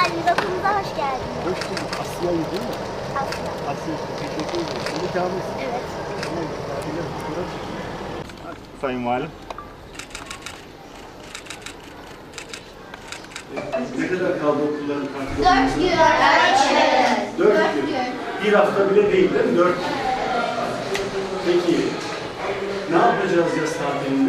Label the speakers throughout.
Speaker 1: geldiniz. Okulumuza hoş geldiniz.
Speaker 2: Hoş bulduk. Asya'yı değil mi?
Speaker 1: Asya.
Speaker 2: Asya, teşekkür ederim. Şimdi devam.
Speaker 1: Evet.
Speaker 3: Sayın Valim.
Speaker 2: Ne kadar kaldı okulların tatili?
Speaker 1: 4 gün. Evet.
Speaker 2: 4 gün. Bir hafta bile değil değil mi? 4 gün. Peki, ne yapacağız yaz tatilinde?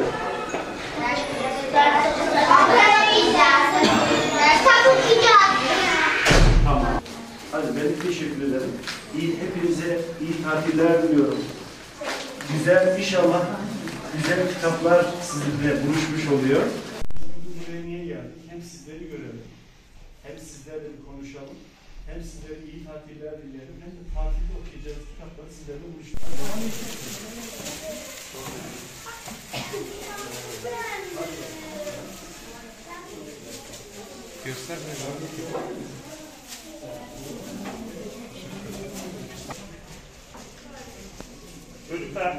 Speaker 1: Kitap okuyacağız.
Speaker 2: Tamam. Hadi ben teşekkür ederim. Hepinize iyi tatiller diliyorum. Güzel, inşallah güzel kitaplar sizinle buluşmuş oluyor. Biz buraya niye geldik? Hem sizleri görelim, hem sizlerle bir konuşalım, hem sizlere iyi tatiller dileyelim, hem de tatilde okuyacağınız kitapları sizlerle buluşturalım.
Speaker 3: Göster
Speaker 2: Çocuklar,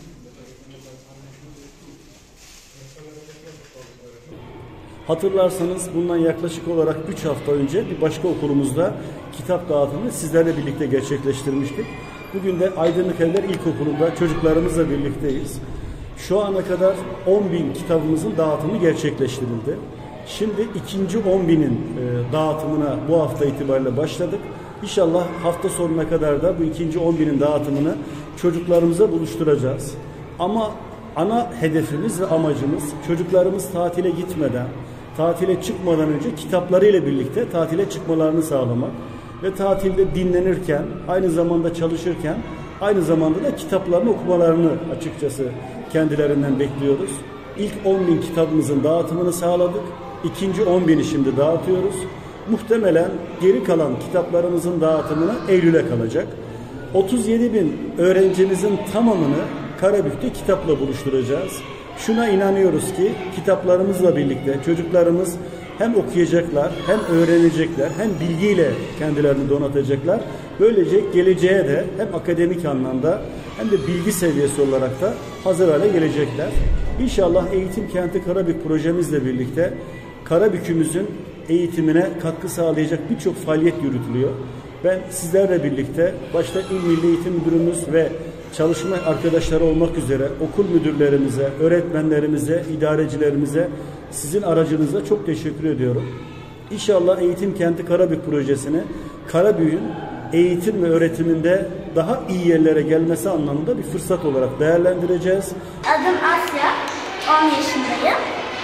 Speaker 2: hatırlarsanız bundan yaklaşık olarak 3 hafta önce bir başka okulumuzda kitap dağıtımını sizlerle birlikte gerçekleştirmiştik. Bugün de Aydınlık Evler İlkokulu'nda çocuklarımızla birlikteyiz. Şu ana kadar 10.000 kitabımızın dağıtımı gerçekleştirildi. Şimdi ikinci 10.000'in dağıtımına bu hafta itibariyle başladık. İnşallah hafta sonuna kadar da bu ikinci 10.000'in dağıtımını çocuklarımıza buluşturacağız. Ama ana hedefimiz ve amacımız çocuklarımız tatile gitmeden, tatile çıkmadan önce kitaplarıyla birlikte tatile çıkmalarını sağlamak ve tatilde dinlenirken, aynı zamanda çalışırken, aynı zamanda da kitaplarını okumalarını açıkçası kendilerinden bekliyoruz. İlk 10.000 kitabımızın dağıtımını sağladık. İkinci 10.000'i şimdi dağıtıyoruz. Muhtemelen geri kalan kitaplarımızın dağıtımına Eylül'e kalacak. 37.000 öğrencimizin tamamını Karabük'te kitapla buluşturacağız. Şuna inanıyoruz ki kitaplarımızla birlikte çocuklarımız hem okuyacaklar, hem öğrenecekler, hem bilgiyle kendilerini donatacaklar. Böylece geleceğe de hem akademik anlamda hem de bilgi seviyesi olarak da hazır hale gelecekler. İnşallah Eğitim Kenti Karabük projemizle birlikte Karabük'ümüzün eğitimine katkı sağlayacak birçok faaliyet yürütülüyor. Ben sizlerle birlikte başta İl Milli Eğitim Müdürümüz ve çalışma arkadaşları olmak üzere okul müdürlerimize, öğretmenlerimize, idarecilerimize sizin aracınızla çok teşekkür ediyorum. İnşallah Eğitim Kenti Karabük projesini Karabük'ün eğitim ve öğretiminde daha iyi yerlere gelmesi anlamında bir fırsat olarak değerlendireceğiz.
Speaker 1: Adım Asya, 10 yaşındayım.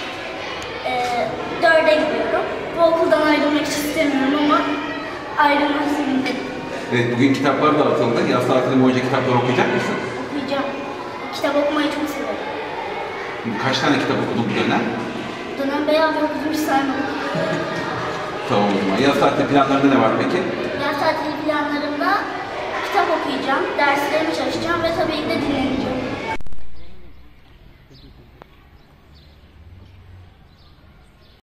Speaker 1: 4'e gidiyorum. Bu okuldan ayrılmak istemiyorum ama ayrılmak zorundayım.
Speaker 4: Evet, bugün kitaplar dağıtıldı. Yaz tatili boyunca kitaplar okuyacak mısın?
Speaker 1: Okuyacağım. Kitap okumayı çok severim.
Speaker 4: Kaç tane kitap okudun bu dönem?
Speaker 1: Dönem bayağı bir okudum, hiç saymadım.
Speaker 4: Tamam o zaman. Yaz tatili planlarında ne var peki?
Speaker 1: Yaz tatili planlarımda kitap okuyacağım, derslerimi çalışacağım ve tabii ki de dinleneceğim.